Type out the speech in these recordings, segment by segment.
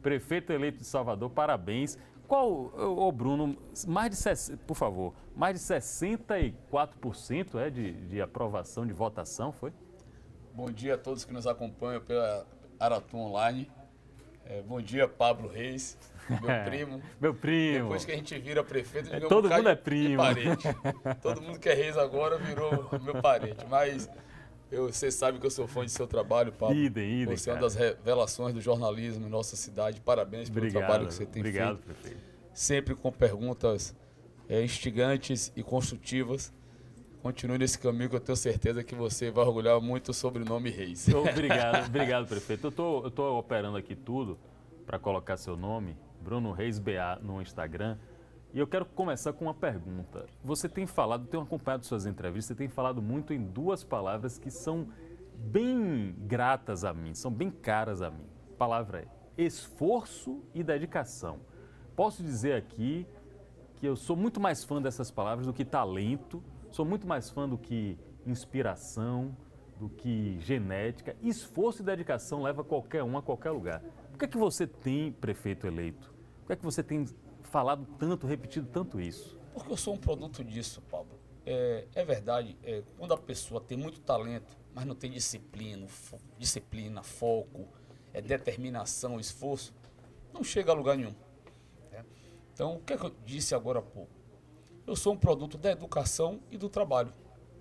prefeito eleito de Salvador, parabéns. Qual, ô Bruno, por favor, mais de 64% de aprovação, de votação, foi? Bom dia a todos que nos acompanham pela Aratu Online. Bom dia, Pablo Reis, meu primo. Meu primo. Depois que a gente vira prefeito, a gente todo mundo é primo. Parente. Todo mundo que é Reis agora virou meu parente. Mas você sabe que eu sou fã de seu trabalho, Pablo. Idem, você é uma cara. das revelações do jornalismo em nossa cidade. Parabéns pelo trabalho que você tem feito. Prefeito. Sempre com perguntas instigantes e construtivas. Continue nesse caminho que eu tenho certeza que você vai orgulhar muito o sobrenome Reis. Obrigado, prefeito. Eu tô operando aqui tudo para colocar seu nome, Bruno Reis BA, no Instagram. E eu quero começar com uma pergunta. Você tem falado, tenho acompanhado suas entrevistas, você tem falado muito em duas palavras que são bem gratas a mim, são bem caras a mim. A palavra é esforço e dedicação. Posso dizer aqui que eu sou muito mais fã dessas palavras do que talento, sou muito mais fã do que inspiração, do que genética. Esforço e dedicação leva qualquer um a qualquer lugar. Por que é que você tem, prefeito eleito? Por que é que você tem falado tanto, repetido tanto isso? Porque eu sou um produto disso, Pablo. É verdade, quando a pessoa tem muito talento, mas não tem disciplina, foco, determinação, esforço, não chega a lugar nenhum. Então, o que é que eu disse agora há pouco? Eu sou um produto da educação e do trabalho.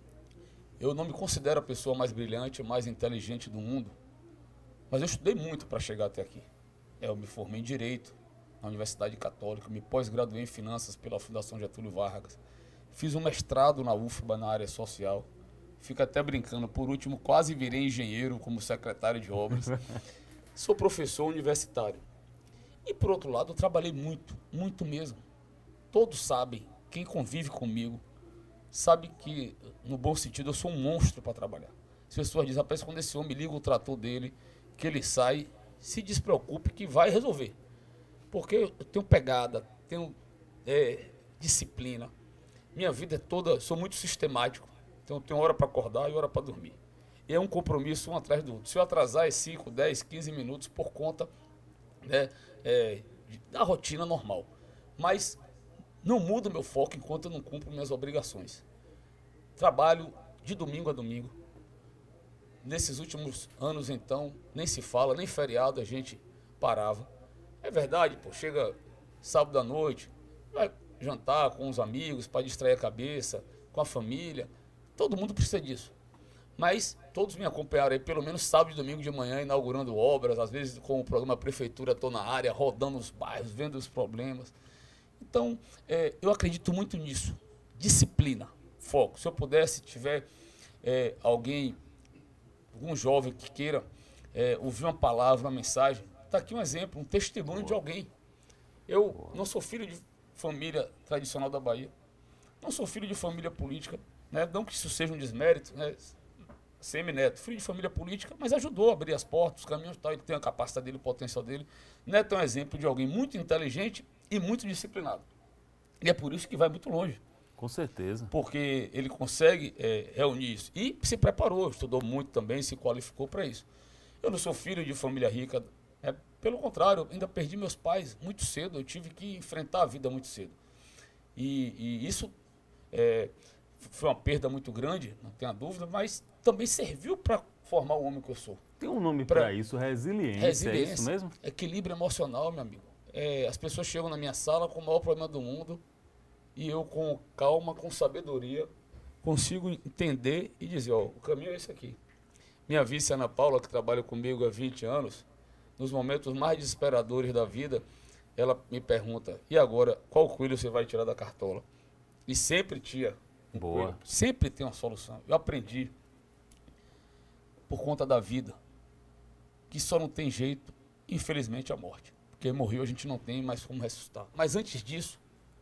Eu não me considero a pessoa mais brilhante, mais inteligente do mundo, mas eu estudei muito para chegar até aqui. Eu me formei em Direito na Universidade Católica, me pós-graduei em Finanças pela Fundação Getúlio Vargas, fiz um mestrado na UFBA na área social, fico até brincando, por último quase virei engenheiro como secretário de obras, sou professor universitário. E por outro lado, eu trabalhei muito, muito mesmo. Todos sabem, quem convive comigo, sabe que, no bom sentido, eu sou um monstro para trabalhar. As pessoas dizem, rapaz, quando esse homem liga o trator dele, que ele sai, se despreocupe que vai resolver. Porque eu tenho pegada, tenho disciplina. Minha vida é toda, sou muito sistemático. Então eu tenho hora para acordar e hora para dormir. E é um compromisso um atrás do outro. Se eu atrasar é 5, 10, 15 minutos por conta da rotina normal. Mas não muda o meu foco enquanto eu não cumpro minhas obrigações. Trabalho de domingo a domingo. Nesses últimos anos, então, nem se fala, nem feriado a gente parava. É verdade, pô, chega sábado à noite, vai jantar com os amigos para distrair a cabeça, com a família. Todo mundo precisa disso. Mas todos me acompanharam aí, pelo menos sábado e domingo de manhã, inaugurando obras, às vezes com o programa Prefeitura, estou na área, rodando os bairros, vendo os problemas. Então, eu acredito muito nisso. Disciplina, foco. Se eu pudesse, tiver algum jovem que queira ouvir uma palavra, uma mensagem, está aqui um exemplo, um testemunho de alguém. Eu não sou filho de família tradicional da Bahia, não sou filho de família política, né? Não que isso seja um desmérito, né? Semi-neto, filho de família política, mas ajudou a abrir as portas, os caminhos, tal, ele tem a capacidade dele, o potencial dele. Neto é um exemplo de alguém muito inteligente e muito disciplinado. E é por isso que vai muito longe. Com certeza. Porque ele consegue reunir isso. E se preparou, estudou muito também, se qualificou para isso. Eu não sou filho de família rica, pelo contrário, eu ainda perdi meus pais muito cedo, eu tive que enfrentar a vida muito cedo. E isso foi uma perda muito grande, não tenha dúvida, mas também serviu para formar o homem que eu sou. Tem um nome para isso, resiliência, é isso mesmo? Equilíbrio emocional, meu amigo. As pessoas chegam na minha sala com o maior problema do mundo e eu, com calma, com sabedoria, consigo entender e dizer, ó, o caminho é esse aqui. Minha vice, Ana Paula, que trabalha comigo há 20 anos, nos momentos mais desesperadores da vida, ela me pergunta, e agora, qual coelho você vai tirar da cartola? E sempre tinha coelho, sempre tem uma solução. Eu aprendi, por conta da vida, que só não tem jeito, infelizmente, a morte. Porque morreu, a gente não tem mais como ressuscitar. Mas antes disso,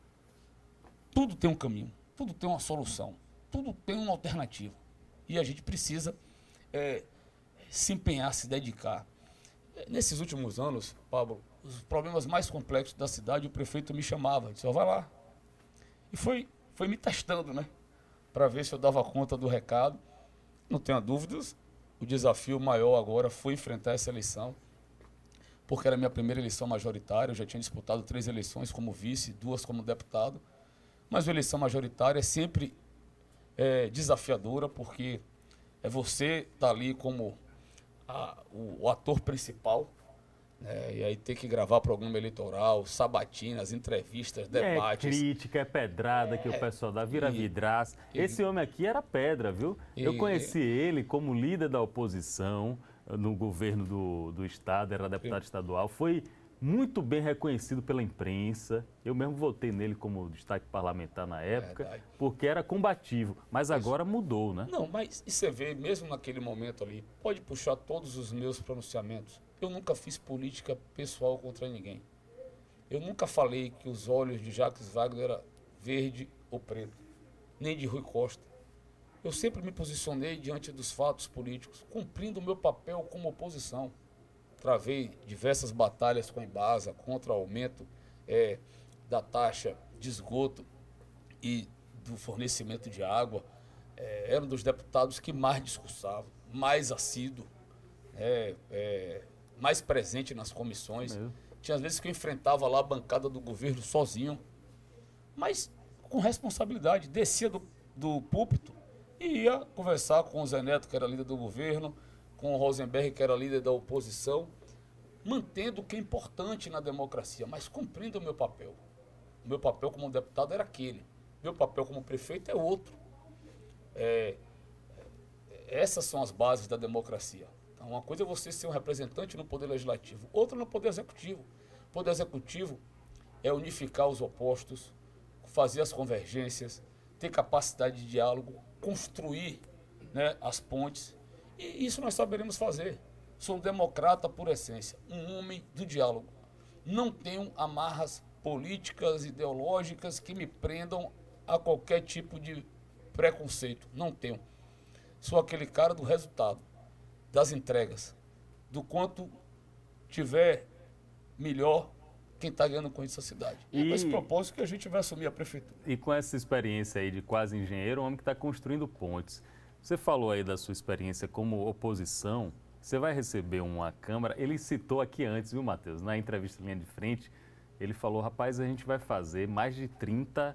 tudo tem um caminho, tudo tem uma solução, tudo tem uma alternativa. E a gente precisa se empenhar, se dedicar. Nesses últimos anos, Pablo, os problemas mais complexos da cidade, o prefeito me chamava, disse, ó, vai lá. E foi me testando, né? Para ver se eu dava conta do recado. Não tenha dúvidas, o desafio maior agora foi enfrentar essa eleição. porque era a minha primeira eleição majoritária. Eu já tinha disputado 3 eleições como vice, 2 como deputado. Mas a eleição majoritária é sempre desafiadora, porque você tá ali como o ator principal, né? E aí tem que gravar programa eleitoral, sabatinas, entrevistas, debates. É crítica, é pedrada que o pessoal dá, vira vidraça. Esse homem aqui era pedra, viu? Eu conheci ele como líder da oposição no governo do estado, era deputado estadual, foi muito bem reconhecido pela imprensa. Eu mesmo votei nele como destaque parlamentar na época, porque era combativo, mas agora mudou, né? Não, mas e você vê, mesmo naquele momento ali, pode puxar todos os meus pronunciamentos. Eu nunca fiz política pessoal contra ninguém. Eu nunca falei que os olhos de Jacques Wagner eram verde ou preto, nem de Rui Costa. Eu sempre me posicionei diante dos fatos políticos, cumprindo o meu papel como oposição. Travei diversas batalhas com a Embasa contra o aumento da taxa de esgoto e do fornecimento de água. Era um dos deputados que mais discursava, mais assíduo, mais presente nas comissões. Tinha às vezes que eu enfrentava lá a bancada do governo sozinho, mas com responsabilidade. Descia do púlpito e ia conversar com o Zé Neto, que era líder do governo, com o Rosenberg, que era líder da oposição, mantendo o que é importante na democracia, mas cumprindo o meu papel. O meu papel como deputado era aquele. Meu papel como prefeito é outro. Essas são as bases da democracia. Então, uma coisa é você ser um representante no Poder Legislativo, outra no Poder Executivo. O Poder Executivo é unificar os opostos, fazer as convergências, ter capacidade de diálogo, construir, né, as pontes. E isso nós saberemos fazer. Sou um democrata por essência, um homem do diálogo. Não tenho amarras políticas, ideológicas que me prendam a qualquer tipo de preconceito. Não tenho. Sou aquele cara do resultado, das entregas, do quanto tiver melhor quem está ganhando com isso a cidade. E com esse propósito que a gente vai assumir a prefeitura. E com essa experiência aí de quase engenheiro, um homem que está construindo pontes. Você falou aí da sua experiência como oposição, você vai receber uma Câmara, ele citou aqui antes, viu, Matheus, na entrevista Linha de Frente, ele falou, rapaz, a gente vai fazer mais de 31,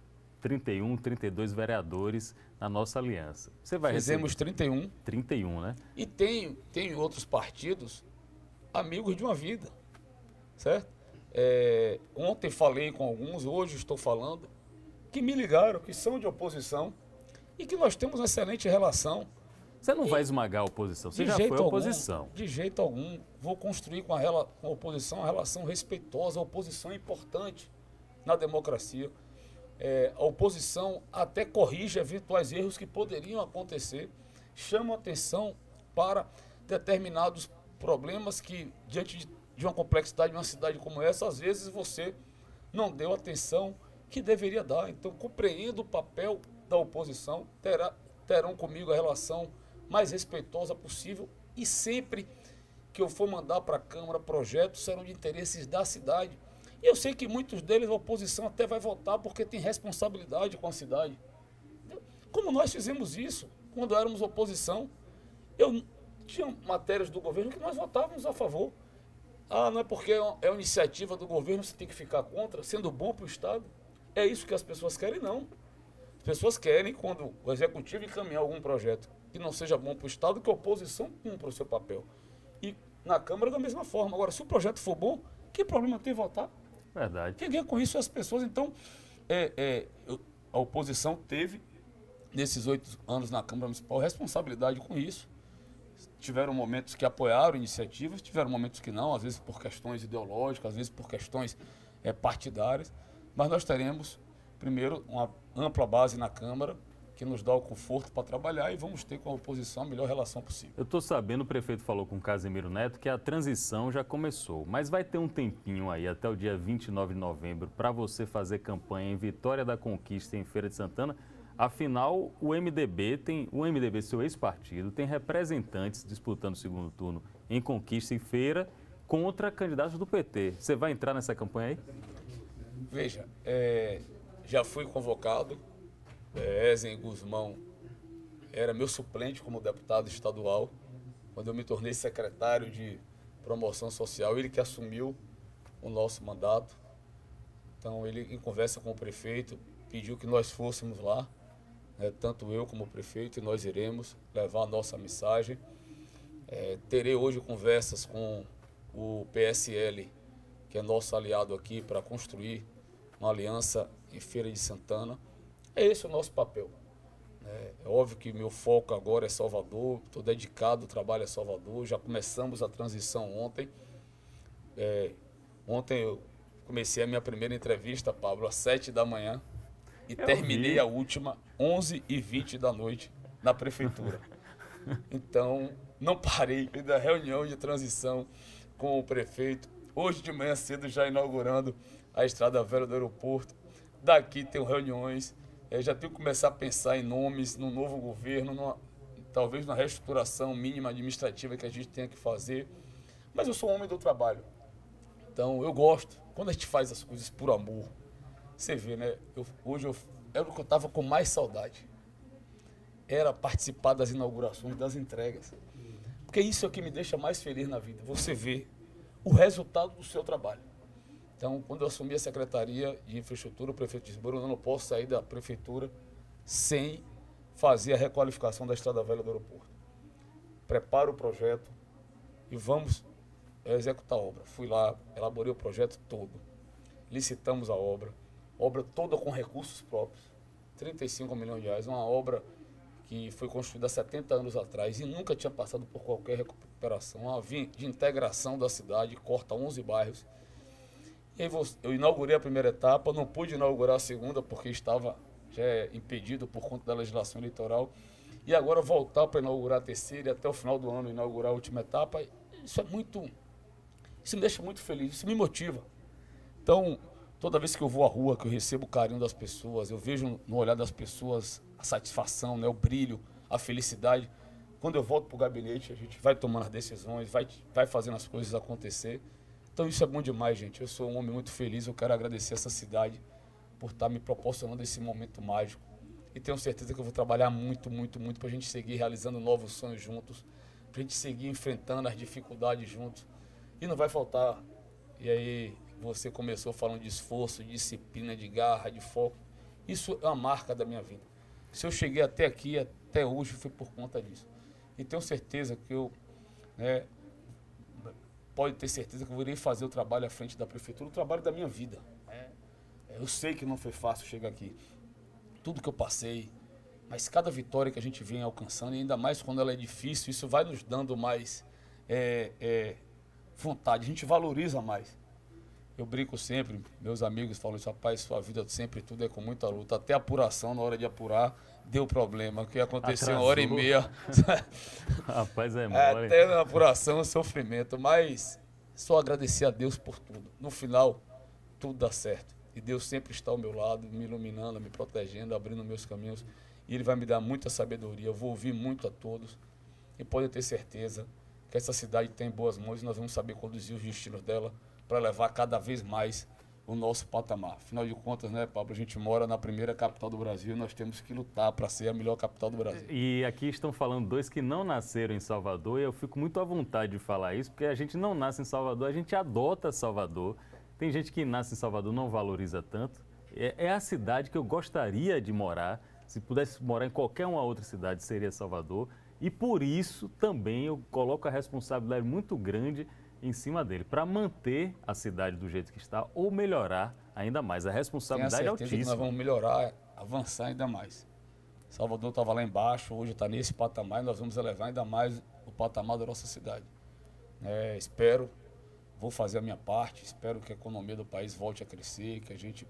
32 vereadores na nossa aliança. Você vai Fizemos receber... 31. 31, né? E tem outros partidos amigos de uma vida, certo? Ontem falei com alguns, hoje estou falando, que me ligaram, que são de oposição e que nós temos uma excelente relação. Você não vai esmagar a oposição, você já foi oposição. De jeito algum. Vou construir com a oposição uma relação respeitosa. A oposição é importante na democracia. A oposição até corrige eventuais erros que poderiam acontecer, chama atenção para determinados problemas que, diante de uma complexidade de uma cidade como essa, às vezes você não deu atenção que deveria dar. Então, compreendo o papel da oposição, terão comigo a relação mais respeitosa possível e sempre que eu for mandar para a Câmara projetos serão de interesses da cidade. E eu sei que muitos deles a oposição até vai votar porque tem responsabilidade com a cidade. Como nós fizemos isso quando éramos oposição, tinha matérias do governo que nós votávamos a favor. Não é porque é uma iniciativa do governo, você tem que ficar contra, sendo bom para o Estado. É isso que as pessoas querem, não. As pessoas querem, quando o Executivo encaminhar algum projeto que não seja bom para o Estado, que a oposição cumpra o seu papel. E na Câmara da mesma forma. Agora, se o projeto for bom, que problema tem votar? Verdade. Quem ganha com isso é as pessoas. Então, a oposição teve, nesses 8 anos na Câmara Municipal, responsabilidade com isso. Tiveram momentos que apoiaram iniciativas, tiveram momentos que não, às vezes por questões ideológicas, às vezes por questões partidárias. Mas nós teremos, primeiro, uma ampla base na Câmara, que nos dá o conforto para trabalhar, e vamos ter com a oposição a melhor relação possível. Eu estou sabendo, o prefeito falou com o Casimiro Neto, que a transição já começou, mas vai ter um tempinho aí, até o dia 29 de novembro, para você fazer campanha em Vitória da Conquista, em Feira de Santana. Afinal, o MDB, seu ex-partido, tem representantes disputando o segundo turno em Conquista e Feira contra candidatos do PT. Você vai entrar nessa campanha aí? Veja, já fui convocado. Ezen Guzmão era meu suplente como deputado estadual. Quando eu me tornei secretário de promoção social, ele que assumiu o nosso mandato. Então, ele, em conversa com o prefeito, pediu que nós fôssemos lá, né, tanto eu como o prefeito, e nós iremos levar a nossa mensagem. Terei hoje conversas com o PSL, que é nosso aliado aqui, para construir uma aliança em Feira de Santana. É esse o nosso papel. É óbvio que meu foco agora é Salvador, estou dedicado ao trabalho a Salvador, já começamos a transição ontem. Ontem eu comecei a minha primeira entrevista, Pablo, às 7 da manhã e terminei a última 11h20 da noite na prefeitura. Então, não parei da reunião de transição com o prefeito. Hoje de manhã cedo já inaugurando a Estrada Velha do aeroporto. Daqui tem reuniões, já tenho que começar a pensar em nomes no novo governo, talvez na reestruturação mínima administrativa que a gente tenha que fazer. Mas eu sou um homem do trabalho. Então, eu gosto. Quando a gente faz as coisas por amor, você vê, né? Hoje era o que eu estava com mais saudade. Era participar das inaugurações, das entregas. Porque isso é o que me deixa mais feliz na vida. Você vê o resultado do seu trabalho. Então, quando eu assumi a Secretaria de Infraestrutura, o prefeito disse: Bruno, eu não posso sair da prefeitura sem fazer a requalificação da Estrada Velha do aeroporto. Prepara o projeto e vamos executar a obra. Fui lá, elaborei o projeto todo, licitamos a obra toda com recursos próprios, 35 milhões de reais, uma obra que foi construída há 70 anos atrás e nunca tinha passado por qualquer recuperação, uma via de integração da cidade, corta 11 bairros. E aí eu inaugurei a primeira etapa, não pude inaugurar a segunda porque estava já impedido por conta da legislação eleitoral, e agora voltar para inaugurar a terceira e até o final do ano inaugurar a última etapa. Isso me deixa muito feliz, isso me motiva. Então, toda vez que eu vou à rua, que eu recebo o carinho das pessoas, eu vejo no olhar das pessoas a satisfação, né, o brilho, a felicidade. Quando eu volto para o gabinete, a gente vai tomando as decisões, vai fazendo as coisas acontecer. Então isso é bom demais, gente. Eu sou um homem muito feliz, eu quero agradecer essa cidade por estar me proporcionando esse momento mágico. E tenho certeza que eu vou trabalhar muito, muito, muito para a gente seguir realizando novos sonhos juntos, para a gente seguir enfrentando as dificuldades juntos. E não vai faltar. E aí você começou falando de esforço, de disciplina, de garra, de foco. Isso é uma marca da minha vida. Se eu cheguei até aqui, até hoje, foi por conta disso. E tenho certeza que pode ter certeza que eu irei fazer o trabalho à frente da prefeitura, o trabalho da minha vida. Eu sei que não foi fácil chegar aqui. Tudo que eu passei, mas cada vitória que a gente vem alcançando, e ainda mais quando ela é difícil, isso vai nos dando mais vontade, a gente valoriza mais. Eu brinco sempre, meus amigos falam isso: rapaz, sua vida sempre tudo é com muita luta. Até a apuração, na hora de apurar, deu problema, que aconteceu uma hora e meia. Rapaz, é mole. Até na apuração, sofrimento, mas só agradecer a Deus por tudo. No final, tudo dá certo. E Deus sempre está ao meu lado, me iluminando, me protegendo, abrindo meus caminhos. E Ele vai me dar muita sabedoria, eu vou ouvir muito a todos. E podem ter certeza que essa cidade tem boas mãos e nós vamos saber conduzir os destinos dela para levar cada vez mais o nosso patamar. Afinal de contas, né, Pablo, a gente mora na primeira capital do Brasil e nós temos que lutar para ser a melhor capital do Brasil. E aqui estão falando dois que não nasceram em Salvador, e eu fico muito à vontade de falar isso, porque a gente não nasce em Salvador, a gente adota Salvador. Tem gente que nasce em Salvador e não valoriza tanto. É a cidade que eu gostaria de morar. Se pudesse morar em qualquer uma outra cidade, seria Salvador. E por isso também eu coloco a responsabilidade muito grande em cima dele, para manter a cidade do jeito que está ou melhorar ainda mais. A responsabilidade é altíssima. Que nós vamos melhorar, avançar ainda mais. Salvador estava lá embaixo, hoje está nesse patamar e nós vamos elevar ainda mais o patamar da nossa cidade. Vou fazer a minha parte, espero que a economia do país volte a crescer, que a gente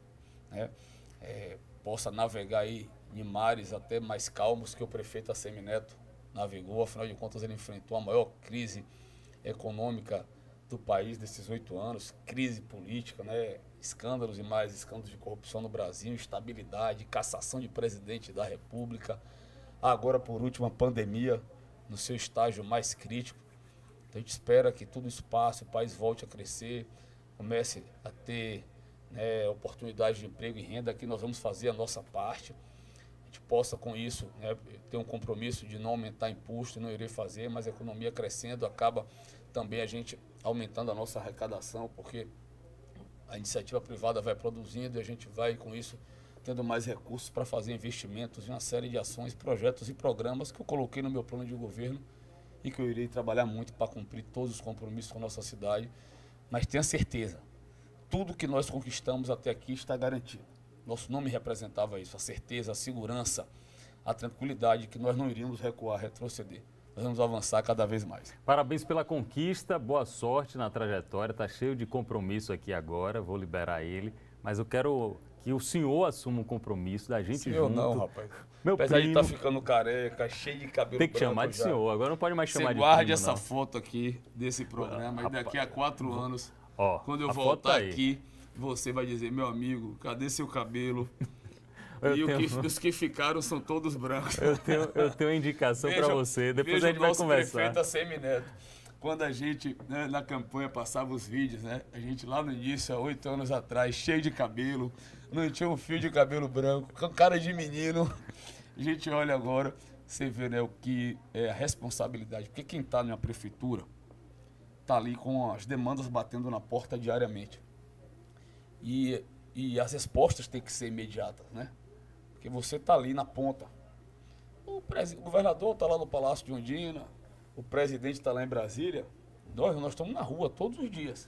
possa navegar aí em mares até mais calmos que o prefeito Assemineto navegou. Afinal de contas, ele enfrentou a maior crise econômica do país desses 8 anos, crise política, escândalos e mais escândalos de corrupção no Brasil, instabilidade, cassação de presidente da República, agora por último a pandemia no seu estágio mais crítico. Então, a gente espera que tudo isso passe, o país volte a crescer, comece a ter oportunidades de emprego e renda, que nós vamos fazer a nossa parte. A gente possa com isso ter um compromisso de não aumentar imposto, não irei fazer, mas a economia crescendo acaba também a gente aumentando a nossa arrecadação, porque a iniciativa privada vai produzindo e a gente vai, com isso, tendo mais recursos para fazer investimentos em uma série de ações, projetos e programas que eu coloquei no meu plano de governo e que eu irei trabalhar muito para cumprir todos os compromissos com a nossa cidade. Mas tenha certeza, tudo que nós conquistamos até aqui está garantido. Nosso nome representava isso, a certeza, a segurança, a tranquilidade, que nós não iríamos recuar, retroceder. Nós vamos avançar cada vez mais. Parabéns pela conquista, boa sorte na trajetória, está cheio de compromisso aqui agora, vou liberar ele, mas eu quero que o senhor assuma um compromisso da gente senhor junto. Não, rapaz. Meu Apesar primo, de estar ficando careca, cheio de cabelo tem que branco chamar de já. senhor, agora não pode mais chamar Você de guarde primo, essa não. foto aqui desse programa e daqui a 4 anos, Ó, quando eu a foto voltar aí. aqui, você vai dizer, meu amigo, cadê seu cabelo? Eu E tenho- os que ficaram são todos brancos. Eu tenho uma indicação para você, depois a gente vai o conversar. prefeito ACM Neto. Quando a gente, né, na campanha, passava os vídeos, né? A gente lá no início, há 8 anos atrás, cheio de cabelo, não tinha um fio de cabelo branco, com cara de menino. A gente olha agora, você vê, né, o que é a responsabilidade. Porque quem está na prefeitura está ali com as demandas batendo na porta diariamente. E as respostas têm que ser imediatas, né? Porque você está ali na ponta. O governador está lá no Palácio de Ondina, o presidente está lá em Brasília. Nós estamos na rua todos os dias.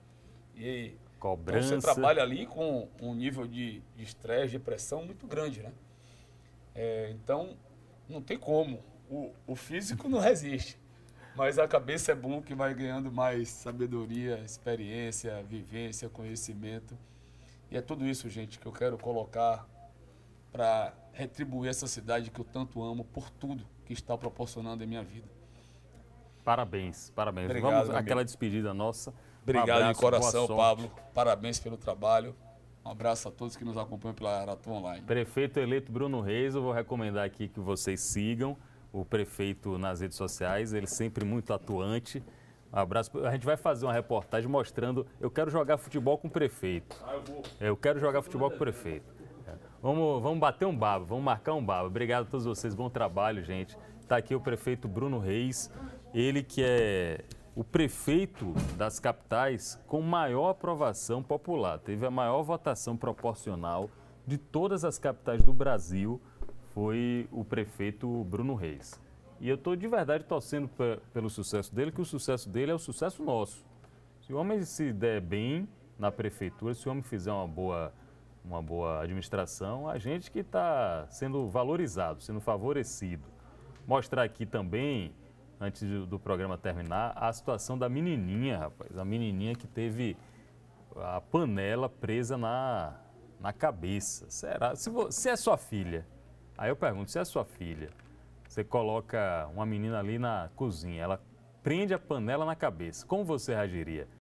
E então Cobrança. você trabalha ali com um nível de estresse, de pressão muito grande, né? Então, não tem como. O físico não resiste. Mas a cabeça é bom que vai ganhando mais sabedoria, experiência, vivência, conhecimento. E é tudo isso, gente, que eu quero colocar para retribuir essa cidade que eu tanto amo por tudo que está proporcionando em minha vida. Parabéns, parabéns. Obrigado, Vamos amigo. àquela despedida nossa. Obrigado Um abraço, de coração, boa sorte. Pablo. Parabéns pelo trabalho. Um abraço a todos que nos acompanham pela Aratu Online. Prefeito eleito Bruno Reis, eu vou recomendar aqui que vocês sigam o prefeito nas redes sociais, ele sempre muito atuante. Um abraço. A gente vai fazer uma reportagem mostrando, eu quero jogar futebol com o prefeito. Eu quero jogar futebol com o prefeito. Vamos bater um baba, vamos marcar um baba. Obrigado a todos vocês, bom trabalho, gente. Está aqui o prefeito Bruno Reis, ele que é o prefeito das capitais com maior aprovação popular. Teve a maior votação proporcional de todas as capitais do Brasil, foi o prefeito Bruno Reis. E eu estou de verdade torcendo pelo sucesso dele, que o sucesso dele é o sucesso nosso. Se o homem se der bem na prefeitura, se o homem fizer uma boa administração, a gente que está sendo valorizado, sendo favorecido. Mostrar aqui também, antes do programa terminar, a situação da menininha, rapaz. A menininha que teve a panela presa na cabeça. Será? Se é sua filha, aí eu pergunto, se é sua filha, você coloca uma menina ali na cozinha, ela prende a panela na cabeça, como você reagiria?